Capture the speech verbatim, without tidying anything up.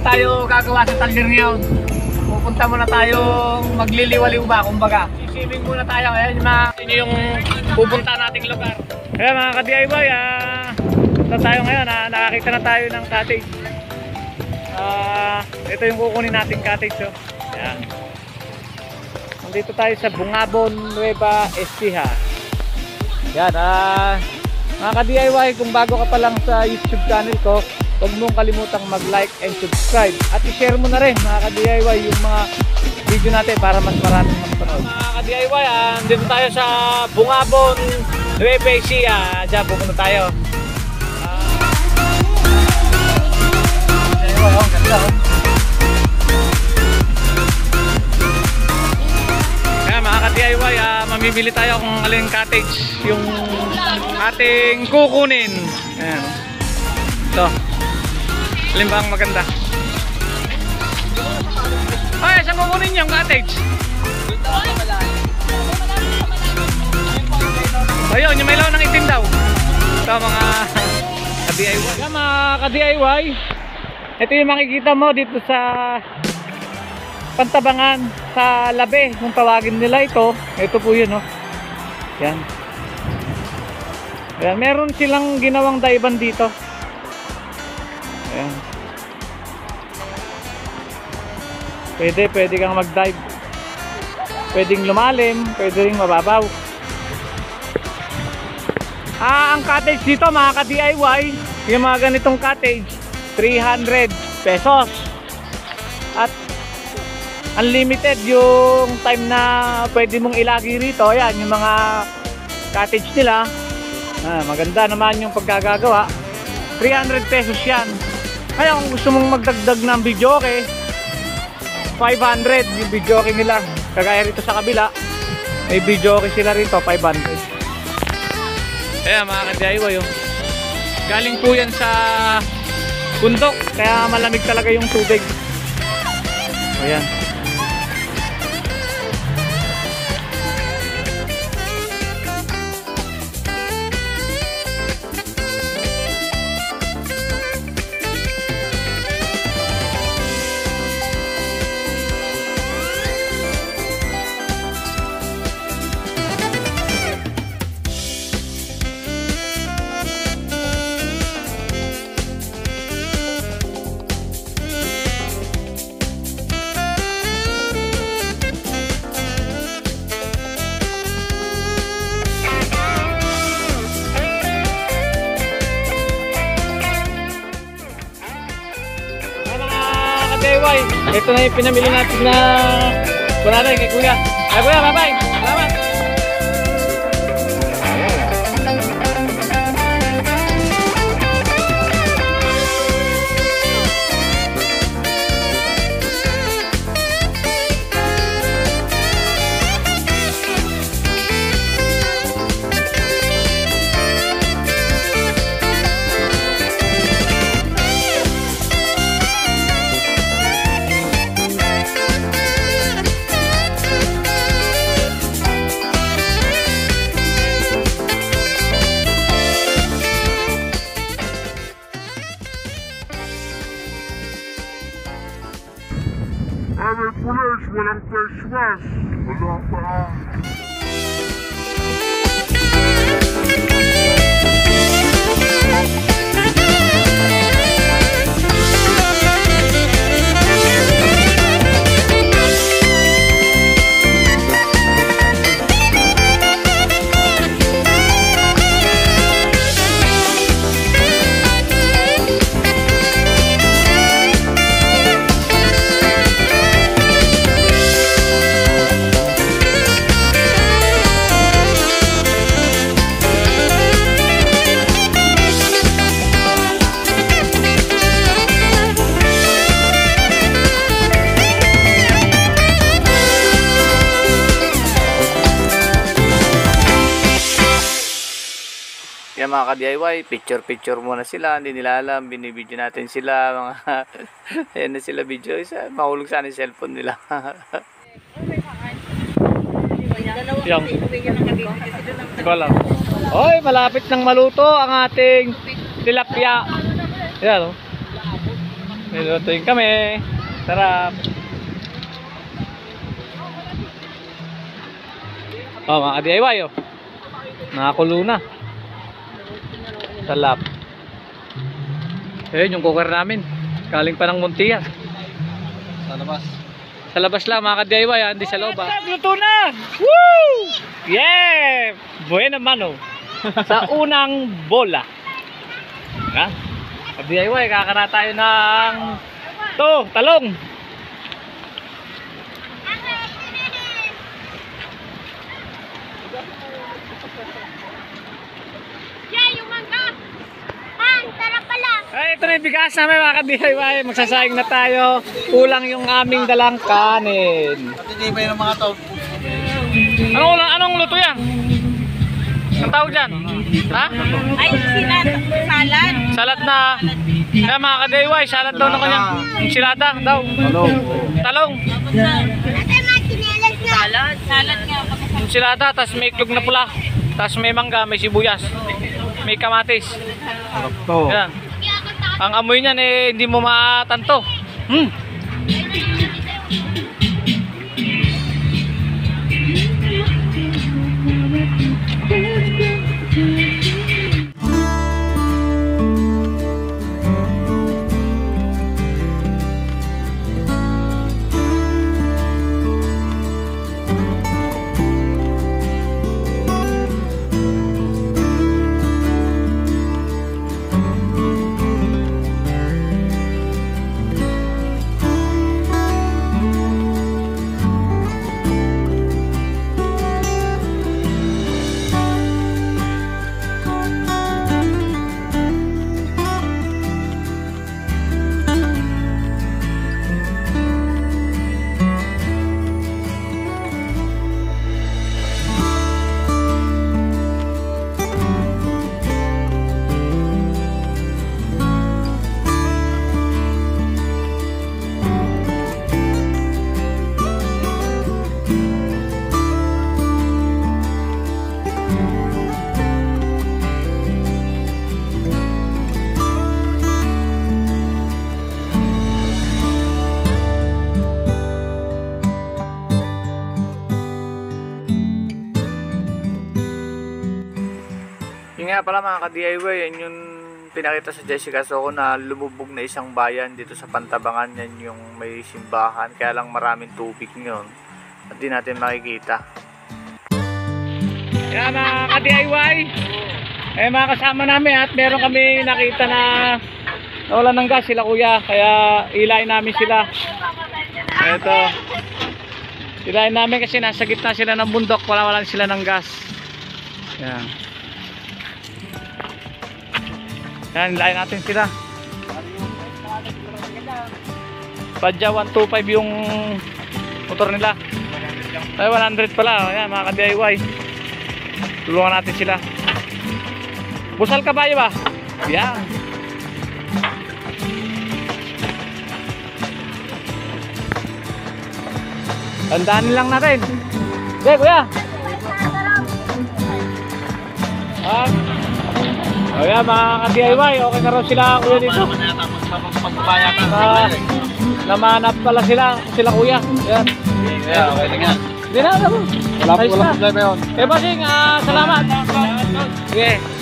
tayo gagawa sa Talir ngayon. Pupunta muna tayong magliliwaliw ba, kumbaga. Siswimming muna tayo. Ayan yung mga inyo yung pupunta nating lugar. Ayan mga ka-D I Y, ah, ito tayo ngayon, ah, nakakita na tayo ng cottage. Ah, ito yung kukunin nating cottage. Oh. Ayan. Nandito tayo sa Bungabon, Nueva Ecija. Ayan, ah, mga ka-D I Y, kung bago ka pa lang sa YouTube channel ko, huwag mong kalimutang mag-like and subscribe. At i-share mo na rin mga ka-D I Y yung mga video natin para mas maraming magpanood. Mga ka-D I Y, ah, dito tayo sa Bungabon, Nueva Ecija. Diyan, pupunta tayo. Ah, D I Y, oh, ganda oh. Kaya mga ka-D I Y, ah, mamimili tayo kung aling cottage yung ating kukunin. Ayan. Ito. Alin ba ang maganda? Ay, saan kukunin yung cottage? Ayun, yung may law ng itim daw. Ito mga ka-D I Y. Yan mga ka-D I Y. Ito yung makikita mo dito sa Pantabangan, sa Labe, kung tawagin nila ito. Ito po yun, oh. Yan. Yan, meron silang ginawang daiban dito. Ayan. Pwede, pwede kang mag-dive. Pwedeng lumalim, pwede ring mababaw. Ah, ang cottage dito mga ka-D I Y, yung mga ganitong cottage, three hundred pesos. At unlimited yung time na pwede mong ilagi rito. Ayan, yung mga cottage nila. Ah, maganda naman yung pagkagagawa. three hundred pesos yan. Kaya kung gusto mong magdagdag ng videoke, five hundred yung videoke nila. Kagaya rito sa kabila, may videoke sila rito, five hundred. Ayan mga ka-D I Y, oh. Galing po yan sa bundok, kaya malamig talaga yung tubig. Ayan. Ito na yung pinamili natin na kunwari kay Kuya. Ay Kuya, bye-bye! Salamat! Ame pulis, walang face mask. Wala pa. Yan mga ka-D I Y, picture-picture muna sila, hindi nila alam, binibidyo natin sila, mga ayan na sila video, isa, mahulog sana yung cellphone nila. Yung wala. Oy, malapit nang maluto ang ating tilapia. Yan oh. Nilutuin kami. Sarap. Oh, mga D I Y oh. Nakakulo na. Salap. Ayun yung cooker namin. Galing pa ng Muntian. Sa labas. Sa labas lang mga D I Y, hindi sa loob. Luto na! Woo! Yeah! Buena mano. Sa unang bola. Ha? D I Y, kakana tayo ng to, talong. Yeah, yung mangga. Ah, sarap pala. Ay, ito na yung bigas namin mga ka-D I Y. Magsasayang na tayo. Kulang yung aming dalang kanin. At hindi ba yung mga to? Anong, anong luto yan? Ang tawag dyan? Ha? Ay, sinat. Salad. Salad na. Kaya mga ka-D I Y, salad daw na kanya. Enchilada daw. Talong. Talong. Ate, mga chinelas na. Salad. Salad nga. Enchilada, tas may itlog na pula. Tas may mangga, may sibuyas. May kamatis. Sarap to. Yan. Ang amoy niyan eh, hindi mo matanto. Hmm. Yun nga pala mga ka-D I Y, yan yung pinakita sa Jessica Soco na lumubog na isang bayan dito sa Pantabangan. Yan yung may simbahan, kaya lang maraming tubig ngayon at di natin makikita. Yan mga ka-D I Y, eh mga kasama namin at meron kami nakita na nawalan ng gas sila kuya, kaya ilain namin sila. Eto, ilain namin kasi nasa gitna sila ng bundok, wala wala sila ng gas. Yan. Yan, lain natin sila. Padya one two five yung motor nila. Ay, one hundred pala. Ayan, mga ka-D I Y. Tulungan natin sila. Busal kabayo ba? Yan. Tandaan lang natin. Okay, kuya. Ah. O yan mga ka-D I Y, okay na raw sila kuya dito. Uh, namanap pala sila, sila kuya. Yan. Yeah, okay na yan. Hindi na, ano. Wala po, wala problema yun. Eh, bossing, uh, salamat. Sige.